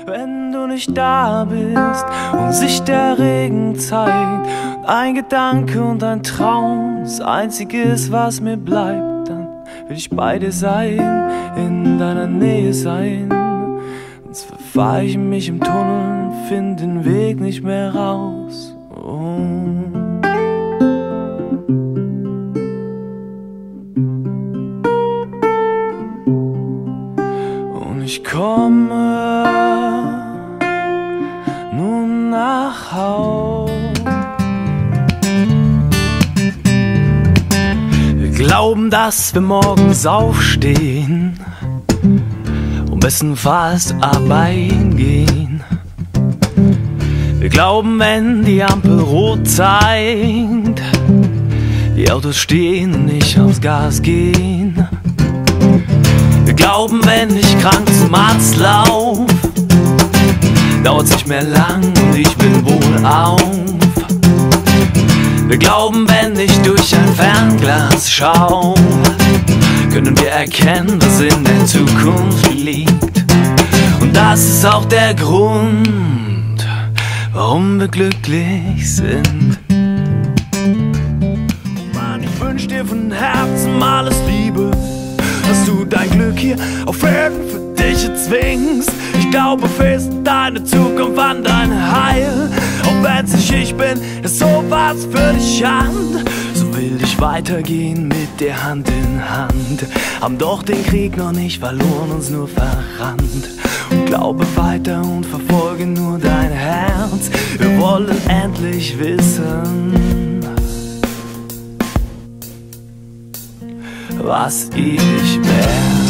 Wenn du nicht da bist und sich der Regen zeigt, ein Gedanke und ein Traum das Einzige ist, was mir bleibt, dann will ich bei dir sein, in deiner Nähe sein. Sonst verfahr ich mich im Tunnel und find den Weg nicht mehr raus. Oh. Ich komme nun nach Haus. Wir glauben, dass wir morgens aufstehen und bestenfalls arbeiten gehen. Wir glauben, wenn die Ampel rot zeigt, die Autos stehen und nicht aufs Gas gehen. Wir glauben, wenn ich krank zum Arzt lauf, dauert's nicht mehr lang und ich bin wohlauf. Wir glauben, wenn ich durch ein Fernglas schau, können wir erkennen, was in der Zukunft liegt. Und das ist auch der Grund, warum wir glücklich sind. Mann, ich wünsch dir von Herzen alles Liebe, dass du dein Glück hier auf Erden für dich erzwingst. Ich glaube fest deine Zukunft an dein Heil. Auch wenn's nicht ich bin, ist sowas für dich an. So will ich weitergehen mit dir Hand in Hand. Haben doch den Krieg noch nicht verloren, uns nur verrannt. Und glaube weiter und verfolge nur dein Herz. Wir wollen endlich wissen, was ich wär.